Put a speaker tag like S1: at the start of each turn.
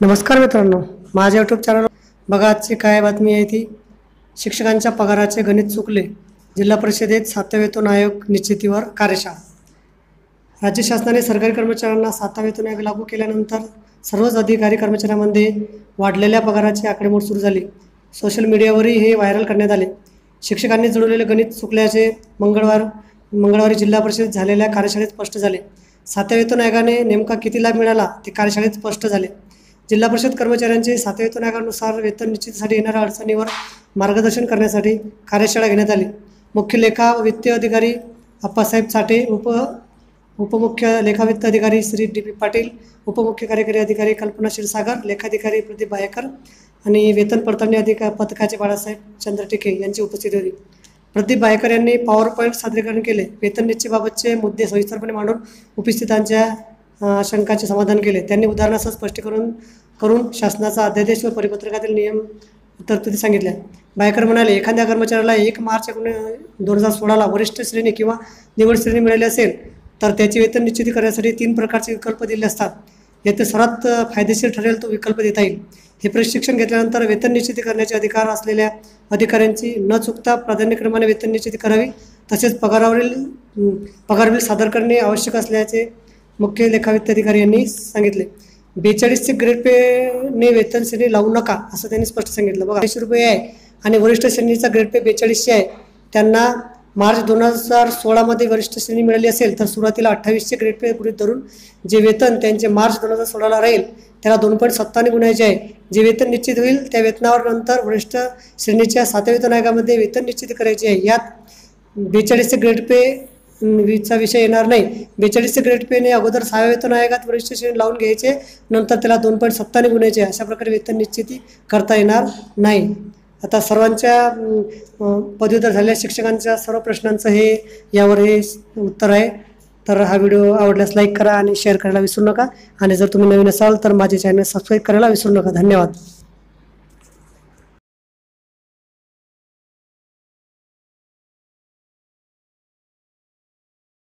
S1: नमस्कार मित्रांनो, माझ्या यूट्यूब चॅनल बघा. आजची काय बातमी आहे ती शिक्षकांच्या पगाराचे गणित चुकले, जिल्हा परिषदेत 7वे वेतन आयोग निश्चितीवर कार्यशाळा. राज्य शासनाने सरकारी कर्मचाऱ्यांना 7वा वेतन आयोग लागू केल्यानंतर सर्वच अधिकारी कर्मचाऱ्यांमध्ये वाढलेल्या पगाराची आकडेमोड सुरू झाली. सोशल मीडियावरही हे व्हायरल करण्यात आले. शिक्षकांनी जुळवलेले गणित चुकल्याचे मंगळवारी जिल्हा परिषदेत झालेल्या कार्यशाळेत स्पष्ट झाले. 7व्या वेतन आयोगाने नेमका किती लाभ मिळाला ते कार्यशाळेत स्पष्ट झाले. जिल्हा परिषद कर्मचाऱ्यांचे 7व्या वेतन आयोगानुसार वेतन निश्चितीसाठी येणाऱ्या अडचणीवर मार्गदर्शन करण्यासाठी कार्यशाळा घेण्यात आली. मुख्य लेखा व वित्त अधिकारी अप्पासाहेब साठे, उपमुख्य लेखा वित्त अधिकारी श्री डी.पी. पाटील, उपमुख्य कार्यकारी अधिकारी कल्पना क्षीरसागर, लेखाधिकारी प्रदीप बाहेकर आणि वेतन पडताळणी पथकाचे बाळासाहेब चंद्रटिके यांची उपस्थिती होती. प्रदीप बाहेकर यांनी पॉवर पॉईंट सादरीकरण केले. वेतन निश्चितीबाबतचे मुद्दे सविस्तरपणे मांडून उपस्थितांच्या शंकांचे समाधान केले. त्यांनी उदाहरणासह स्पष्टीकरण करून शासनाचा अध्यादेश व परिपत्रकातील नियम तरतुदी सांगितल्या. बाहेकर म्हणाले, एखाद्या कर्मचाऱ्याला 1 मार्च 2016 वरिष्ठ श्रेणी किंवा निवड श्रेणी मिळाली असेल तर त्याची वेतन निश्चिती करण्यासाठी 3 प्रकारचे विकल्प दिले असतात. यातील सर्वात फायदेशीर ठरेल तो विकल्प देता येईल. हे प्रशिक्षण घेतल्यानंतर वेतन निश्चिती करण्याचे अधिकार असलेल्या अधिकाऱ्यांची न चुकता प्राधान्यक्रमाने वेतन निश्चिती करावी. तसेच पगार बिल सादर करणे आवश्यक असल्याचे मुख्य लेखा वित्त अधिकारी यांनी सांगितले. 42चे ग्रेड पेने वेतन श्रेणी लावू नका असं त्यांनी स्पष्ट सांगितलं. बघा, 80 रुपये आहे आणि वरिष्ठ श्रेणीचा ग्रेड पे 4200 आहे. त्यांना मार्च 2016 मध्ये वरिष्ठ श्रेणी मिळाली असेल तर सुरुवातीला 28चे ग्रेड पे गृहीत धरून जे वेतन त्यांचे मार्च 2016 राहील त्याला 2.57 गुणायचे आहे. जे वेतन निश्चित होईल त्या वेतनावर नंतर वरिष्ठ श्रेणीच्या 7व्या वेतन आयोगामध्ये वेतन निश्चित करायचे आहे. यात 42चे ग्रेड पे चा विषय येणार नाही. 42चे ग्रेड पेने अगोदर 6व्या वेतन आयोगात वरिष्ठ श्रेणी लावून घ्यायचे, नंतर त्याला 2.57 गुणायचे. अशा प्रकारे वेतन निश्चिती करता येणार नाही. आता सर्वांच्या पदवीधर झालेल्या शिक्षकांच्या सर्व प्रश्नांचं यावर उत्तर आहे. तर हा व्हिडिओ आवडल्यास लाईक करा आणि शेअर करायला विसरू नका. आणि जर तुम्ही नवीन असाल तर माझे चॅनल सबस्क्राईब करायला विसरू नका. धन्यवाद.